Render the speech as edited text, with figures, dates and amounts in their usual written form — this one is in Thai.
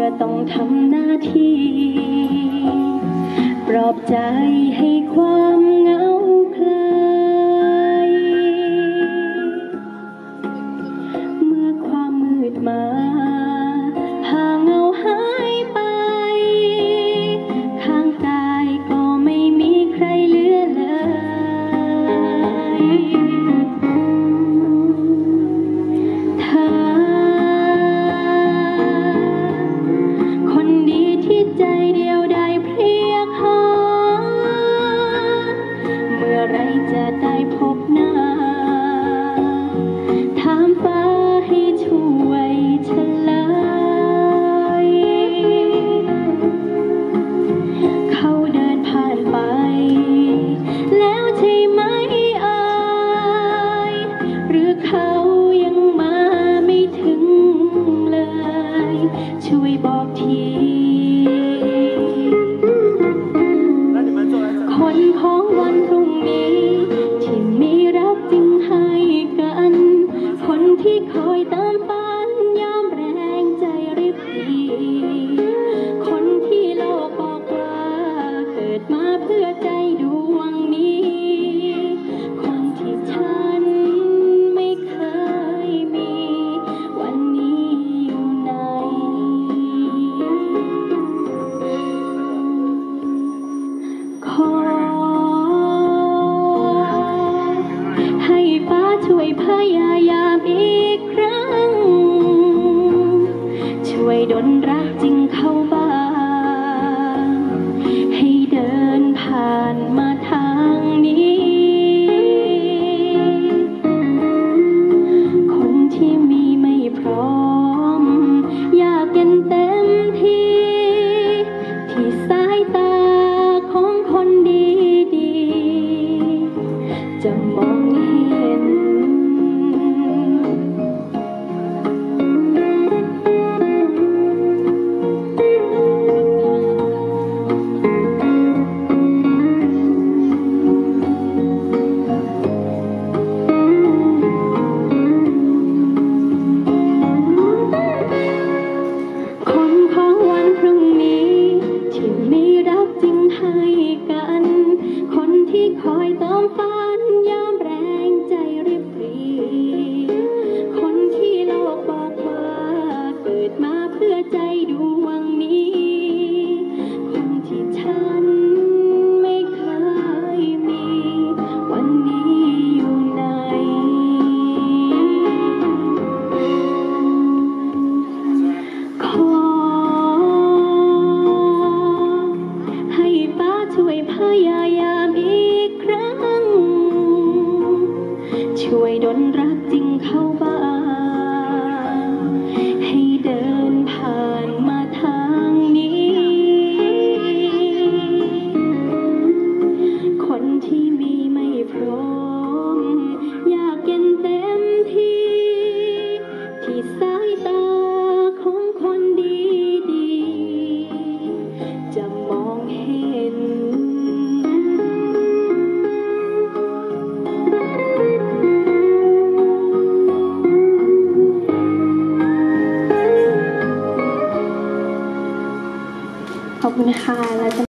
ต้องทำหน้าที่ปลอบใจให้ความเหงาคลายเมื่อความมืดมาพาเงาหายไปข้างกายก็ไม่มีใครเหลือเลยเธอคนดีที่ใจเดียวได้เพลียหาเมื่อไรจะได้พบหน้าถามฟ้าให้ช่วยเฉลยเขาเดินผ่านไปแล้วใช่ไหมเอ่ยหรือเขายังมาไม่ถึงเลยช่วยบอกทีคนของวันพรุ่งนี้ที่มีรักจริงให้กันคนที่คอยตามฝันยอมแรงใจริบหรี่คนที่โลกบอกว่าเกิดมาเพื่อใจดวงนี้คนที่ฉันไม่เคยมีวันนี้อยู่ไหนขอให้ฟ้าช่วยพยายามอีกครั้งช่วยดลรักจริงเข้าบ้างให้เดินผ่านมาทางนี้คนที่มีไม่พร้อมอยากเย็นเต็มที่ที่สายตาของคนดีๆจะมองเห็นคนของวันพรุ่งนี้ที่มีรักจริงให้กันคนที่คอยตามฝันยอมแรงใจริบหรี่คนที่โลกบอกว่าเกิดมาเพื่อใจดวงนี้คนที่ฉันไม่เคยมีวันนี้อยู่ไหนขอให้ฟ้าช่วยพยายามอีกครั้งช่วยดลรักจริงเข้าบ้างให้เดินผ่านมาทางนี้คนที่มีไม่พร้อมอยากเย็นเต็มที่ที่สายตาของคนดีๆจะมองเห็นขอบคุณค่ะ